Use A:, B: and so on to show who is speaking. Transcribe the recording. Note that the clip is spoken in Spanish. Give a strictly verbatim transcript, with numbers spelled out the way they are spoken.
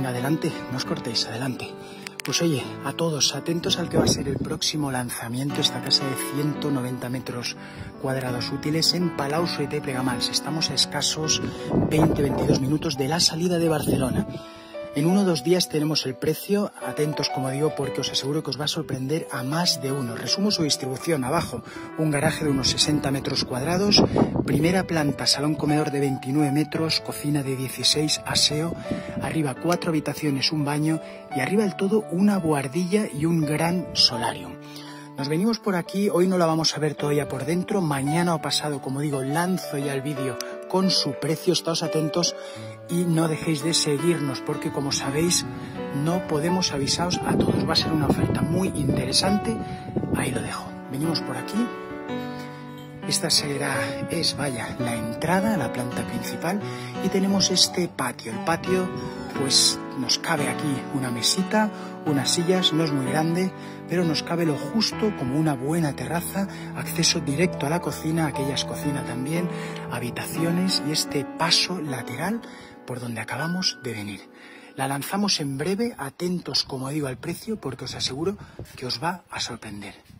A: Venga, adelante, no os cortéis, adelante. Pues oye, a todos, atentos al que va a ser el próximo lanzamiento, esta casa de ciento noventa metros cuadrados útiles en Palau Solter i Plegamans. Estamos a escasos veinte a veintidós minutos de la salida de Barcelona. En uno o dos días tenemos el precio, atentos como digo, porque os aseguro que os va a sorprender a más de uno. Resumo su distribución: abajo un garaje de unos sesenta metros cuadrados, primera planta, salón comedor de veintinueve metros, cocina de dieciséis, aseo, arriba cuatro habitaciones, un baño y arriba del todo una buhardilla y un gran solarium. Nos venimos por aquí, hoy no la vamos a ver todavía por dentro, mañana o pasado, como digo, lanzo ya el vídeo con su precio, estáos atentos y no dejéis de seguirnos porque, como sabéis, no podemos avisaros a todos. Va a ser una oferta muy interesante, ahí lo dejo. Venimos por aquí, esta será, es, vaya, la entrada, la planta principal, y tenemos este patio. El patio, pues nos cabe aquí una mesita, unas sillas, no es muy grande, pero nos cabe lo justo como una buena terraza, acceso directo a la cocina, aquellas cocina también, habitaciones y este paso lateral por donde acabamos de venir. La lanzamos en breve, atentos como digo al precio porque os aseguro que os va a sorprender.